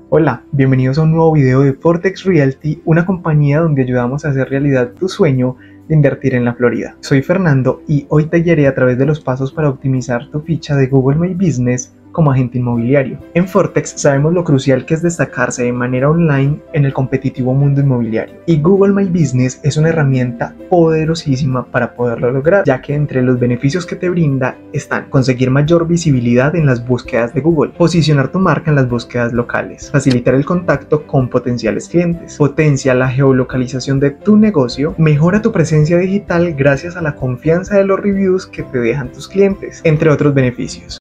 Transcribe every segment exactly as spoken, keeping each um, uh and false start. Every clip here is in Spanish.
Hola, bienvenidos a un nuevo video de Fortex Realty, una compañía donde ayudamos a hacer realidad tu sueño de invertir en la Florida. Soy Fernando y hoy te guiaré a través de los pasos para optimizar tu ficha de Google My Business como agente inmobiliario. En Fortex sabemos lo crucial que es destacarse de manera online en el competitivo mundo inmobiliario, y Google My Business es una herramienta poderosísima para poderlo lograr, ya que entre los beneficios que te brinda están conseguir mayor visibilidad en las búsquedas de Google, posicionar tu marca en las búsquedas locales, facilitar el contacto con potenciales clientes, potencia la geolocalización de tu negocio, mejora tu presencia digital gracias a la confianza de los reviews que te dejan tus clientes, entre otros beneficios.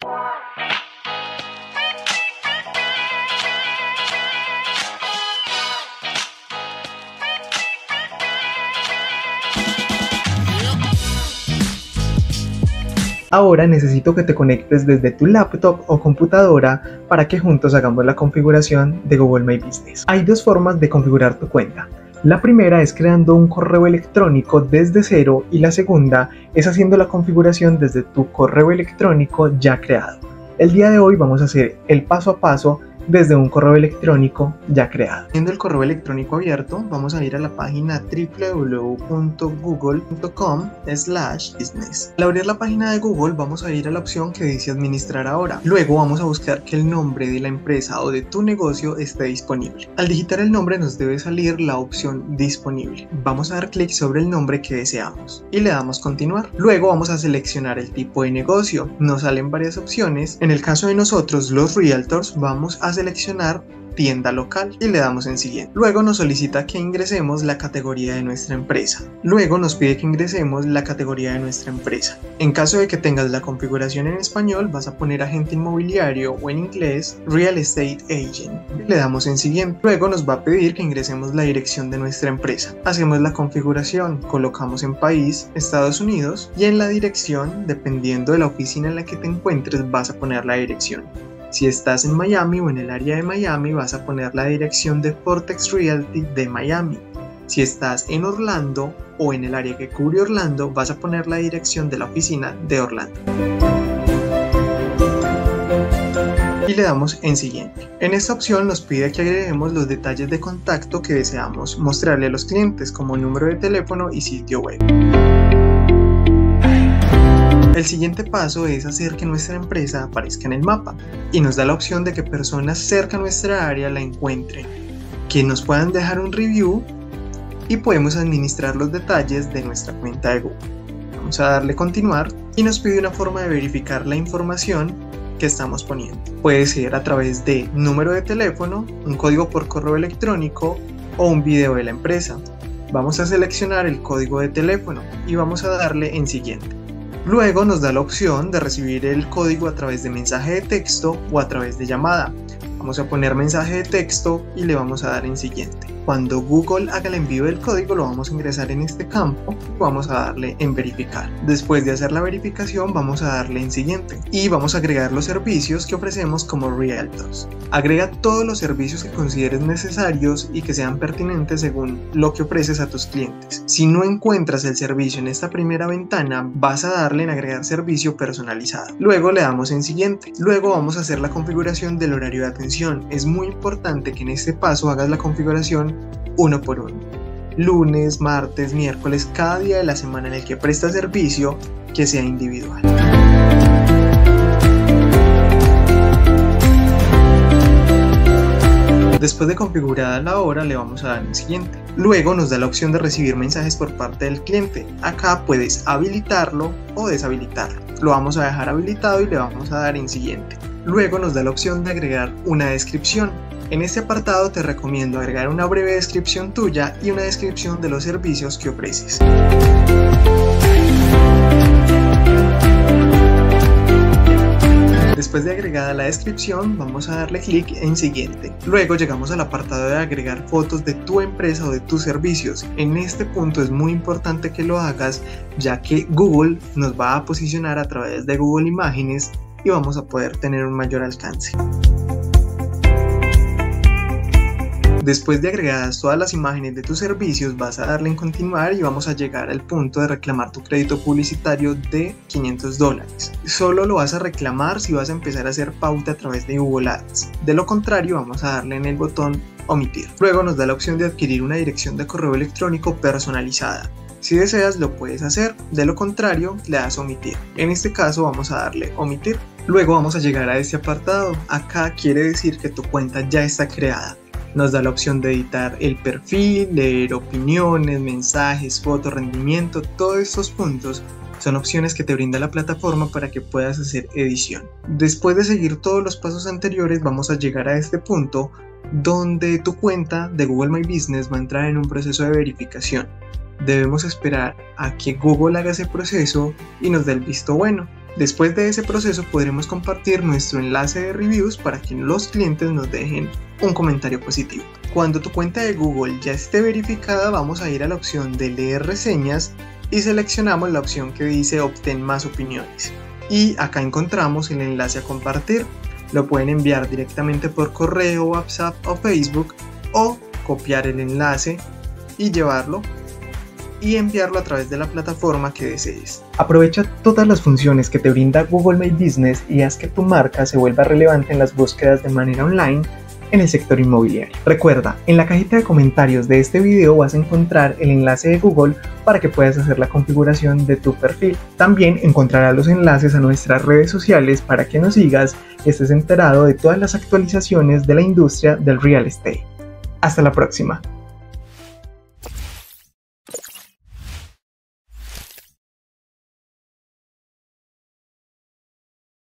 Ahora necesito que te conectes desde tu laptop o computadora para que juntos hagamos la configuración de Google My Business. Hay dos formas de configurar tu cuenta. La primera es creando un correo electrónico desde cero y la segunda es haciendo la configuración desde tu correo electrónico ya creado. El día de hoy vamos a hacer el paso a paso desde un correo electrónico ya creado. Teniendo el correo electrónico abierto, vamos a ir a la página w w w punto google punto com slash business. Al abrir la página de Google, vamos a ir a la opción que dice administrar ahora. Luego vamos a buscar que el nombre de la empresa o de tu negocio esté disponible. Al digitar el nombre nos debe salir la opción disponible. Vamos a dar clic sobre el nombre que deseamos y le damos continuar. Luego vamos a seleccionar el tipo de negocio. Nos salen varias opciones. En el caso de nosotros, los realtors, vamos a seleccionar tienda local y le damos en siguiente. Luego nos solicita que ingresemos la categoría de nuestra empresa. Luego nos pide que ingresemos la categoría de nuestra empresa. En caso de que tengas la configuración en español, vas a poner agente inmobiliario o en inglés Real Estate Agent. Le damos en siguiente. Luego nos va a pedir que ingresemos la dirección de nuestra empresa. Hacemos la configuración, colocamos en país Estados Unidos y en la dirección, dependiendo de la oficina en la que te encuentres, vas a poner la dirección. Si estás en Miami o en el área de Miami, vas a poner la dirección de Fortex Realty de Miami. Si estás en Orlando o en el área que cubre Orlando, vas a poner la dirección de la oficina de Orlando. Y le damos en siguiente. En esta opción nos pide que agreguemos los detalles de contacto que deseamos mostrarle a los clientes, como número de teléfono y sitio web. El siguiente paso es hacer que nuestra empresa aparezca en el mapa y nos da la opción de que personas cerca a nuestra área la encuentren, que nos puedan dejar un review y podemos administrar los detalles de nuestra cuenta de Google. Vamos a darle continuar y nos pide una forma de verificar la información que estamos poniendo. Puede ser a través de número de teléfono, un código por correo electrónico o un video de la empresa. Vamos a seleccionar el código de teléfono y vamos a darle en siguiente. Luego nos da la opción de recibir el código a través de mensaje de texto o a través de llamada. Vamos a poner mensaje de texto y le vamos a dar en siguiente. Cuando Google haga el envío del código lo vamos a ingresar en este campo y vamos a darle en verificar. Después de hacer la verificación vamos a darle en siguiente y vamos a agregar los servicios que ofrecemos como Realtors. Agrega todos los servicios que consideres necesarios y que sean pertinentes según lo que ofreces a tus clientes. Si no encuentras el servicio en esta primera ventana, vas a darle en agregar servicio personalizado. Luego le damos en siguiente. Luego vamos a hacer la configuración del horario de atención. Es muy importante que en este paso hagas la configuración uno por uno. Lunes, martes, miércoles, cada día de la semana en el que prestas servicio que sea individual. Después de configurada la hora le vamos a dar en siguiente. Luego nos da la opción de recibir mensajes por parte del cliente. Acá puedes habilitarlo o deshabilitarlo. Lo vamos a dejar habilitado y le vamos a dar en siguiente. Luego nos da la opción de agregar una descripción. En este apartado te recomiendo agregar una breve descripción tuya y una descripción de los servicios que ofreces. Después de agregada la descripción, vamos a darle clic en siguiente. Luego llegamos al apartado de agregar fotos de tu empresa o de tus servicios. En este punto es muy importante que lo hagas, ya que Google nos va a posicionar a través de Google Imágenes y vamos a poder tener un mayor alcance. Después de agregadas todas las imágenes de tus servicios, vas a darle en continuar y vamos a llegar al punto de reclamar tu crédito publicitario de quinientos dólares. Solo lo vas a reclamar si vas a empezar a hacer pauta a través de Google Ads. De lo contrario, vamos a darle en el botón omitir. Luego nos da la opción de adquirir una dirección de correo electrónico personalizada. Si deseas lo puedes hacer, de lo contrario le das omitir. En este caso vamos a darle omitir. Luego vamos a llegar a este apartado. Acá quiere decir que tu cuenta ya está creada. Nos da la opción de editar el perfil, leer opiniones, mensajes, fotos, rendimiento. Todos estos puntos son opciones que te brinda la plataforma para que puedas hacer edición. Después de seguir todos los pasos anteriores vamos a llegar a este punto donde tu cuenta de Google My Business va a entrar en un proceso de verificación. Debemos esperar a que Google haga ese proceso y nos dé el visto bueno. Después de ese proceso podremos compartir nuestro enlace de reviews para que los clientes nos dejen un comentario positivo. Cuando tu cuenta de Google ya esté verificada, vamos a ir a la opción de leer reseñas y seleccionamos la opción que dice obtén más opiniones. Y acá encontramos el enlace a compartir. Lo pueden enviar directamente por correo, WhatsApp o Facebook, o copiar el enlace y llevarlo y enviarlo a través de la plataforma que desees. Aprovecha todas las funciones que te brinda Google My Business y haz que tu marca se vuelva relevante en las búsquedas de manera online en el sector inmobiliario. Recuerda, en la cajita de comentarios de este video vas a encontrar el enlace de Google para que puedas hacer la configuración de tu perfil. También encontrarás los enlaces a nuestras redes sociales para que nos sigas y estés enterado de todas las actualizaciones de la industria del real estate. Hasta la próxima.